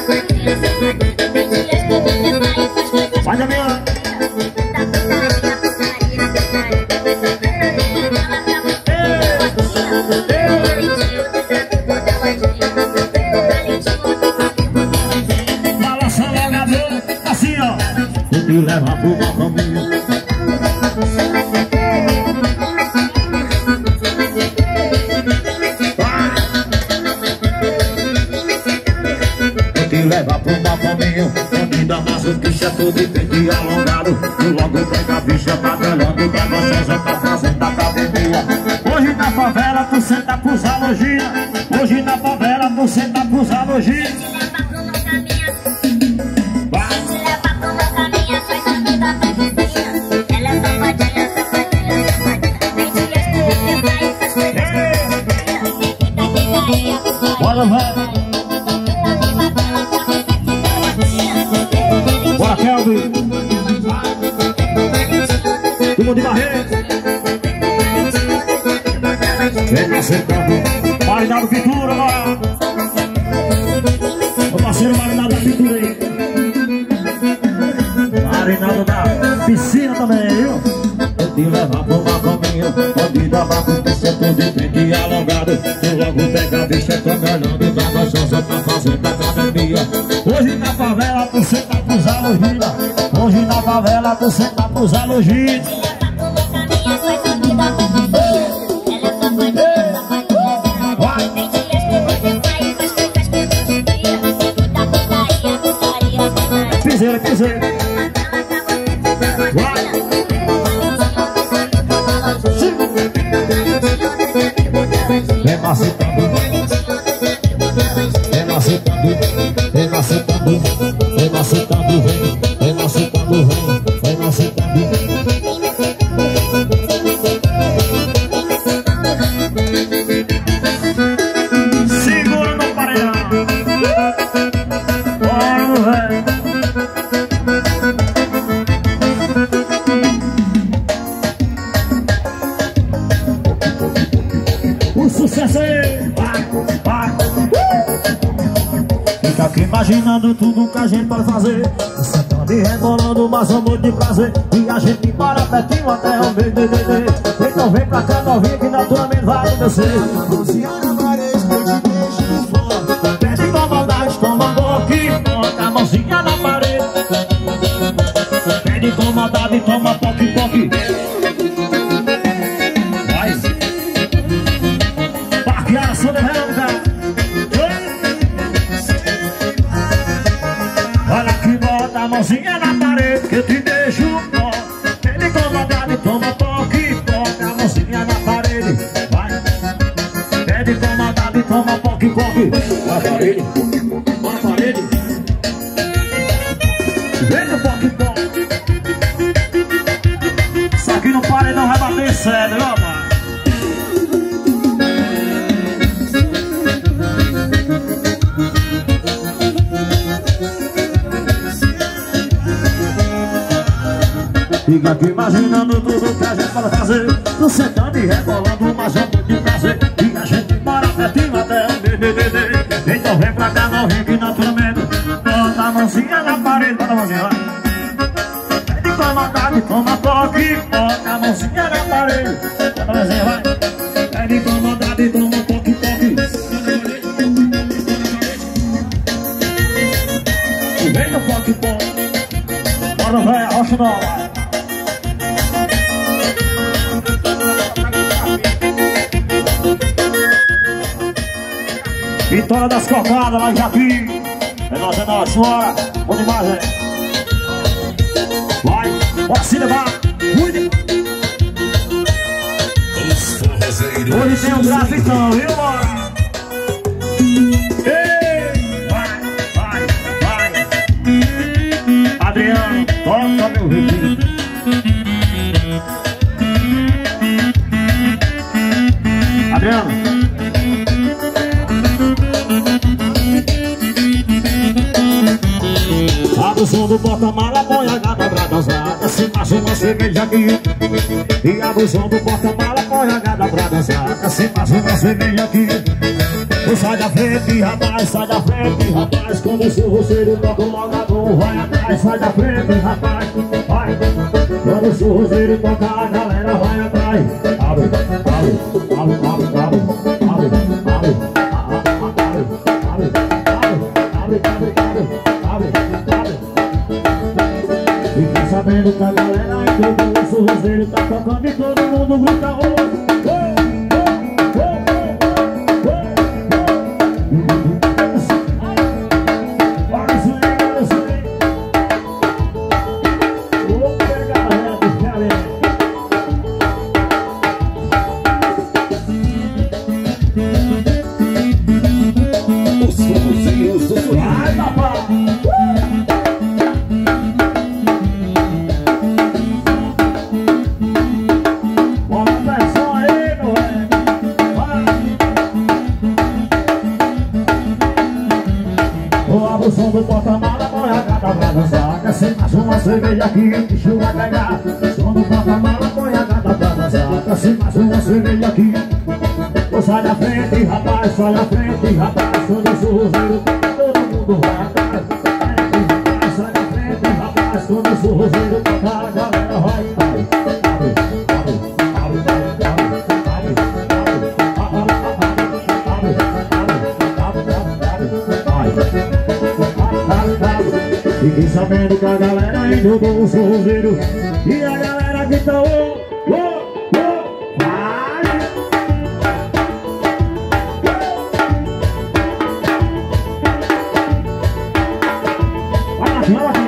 Vai, Damião. Balança logo a boca, assim ó. Vou te levar pro mau caminho. Vou te levar pro mau caminho. Onde dá mais o bicho é todo de pente alongado. E logo pega a bicha batalhando, que é gostosa pra fazendo academia. Hoje na favela tu senta pros alogia. Hoje na favela tu senta pros alogia. Bora, vai. Bora, Kelvin. Turma de Barreto. Vem pra sentando. Marinado Pintura, agora. O parceiro Marinado da Pintura aí. Marinado da piscina também, viu? Eu te levar pro mau caminho. Pode dar pra acontecer tudo de frente alongado. Eu logo pega a bicha trabalhando. Dá gostosa pra fazer da academia. Hoje na favela tu senta pros alogia. Hoje na favela tu senta pros alogia. Piseira, piseira. Vai. Vem macetando. Vem macetando. Vem macetando. Vem macetando, vem. Vem macetando, vem. Vem macetando. Segura no paredão. Bora, velho. O sucesso aí. Vai, vai. Fica aqui imaginando tudo que a gente pode fazer. Sentando e rebolando, mas amor de prazer. E a gente para pertinho até o meio. Então vem pra cá, novinha, que naturalmente vai acontecer. Mãozinha na parede, que eu te deixo fora. Pede com maldade, toma um pouquinho. Bota a mãozinha na parede. Pede com maldade, toma toque. Vai. Parquear, sou de relâmpago. Olha que bota a mãozinha na parede, que eu te deixo ó. Pede com maldade, toma toque. Bota a mãozinha na parede. Vai. Pede com maldade, toma toque. Na parede, na parede. Vem no toque. Isso aqui no paredão vai bater sério, ó, mano. Fica aqui imaginando tudo que a gente pode fazer. Tô sentando e rebolando, mas é muito prazer. E a gente mora pertinho até o DDD. Então vem pra cá, novinho, que naturalmente. Bota a mãozinha na parede, bota a mãozinha lá. Pede com maldade, toma toque. Bota a mãozinha na parede, bota a mãozinha, vai. Pede com maldade, toma toque. Vem no toque. Bora, velho, rocha nova. Vitória das Cocadas, lá em Japi. É nóis, senhora. Bom demais, velho. Vai, bora se levar. Cuide. Hoje tem um grafitão, viu, mano? Ei, vai. Adriano, toca meu ritmo. Adriano. Abre o som do porta-mala, põe a gata pra dançar. Desce mais uma cerveja aqui. E abre o som do porta-mala, põe a gata pra dançar. Desce mais uma cerveja aqui. Sai da frente, rapaz, sai da frente, rapaz. Quando o churrasqueiro toca o logador, vai atrás. Sai da frente, rapaz, vai. Quando o churrasqueiro toca, a galera vai atrás. Abre, abre, abre, abre, abre, abre, abre, abre, abre, abre, abre. Fiquei sabendo que a galera entrou, o churrasqueiro tá tocando e todo mundo grita hoje. O som do porta-mala, põe a gata pra dançar. Desce mais uma cerveja que o bicho vai pegar. O som do porta-mala, põe a gata pra dançar. Desce mais uma cerveja que sai da frente, rapaz, sai da frente, rapaz. Quando o churrasqueiro toca, todo mundo vai atrás. Sai da frente, rapaz. Quando o churrasqueiro toca, a galera vai atrás. Fiquei sabendo que a galera indo com o churrasqueiro e a galera grita oh, oh, oh, vai! Vai lá, vai lá.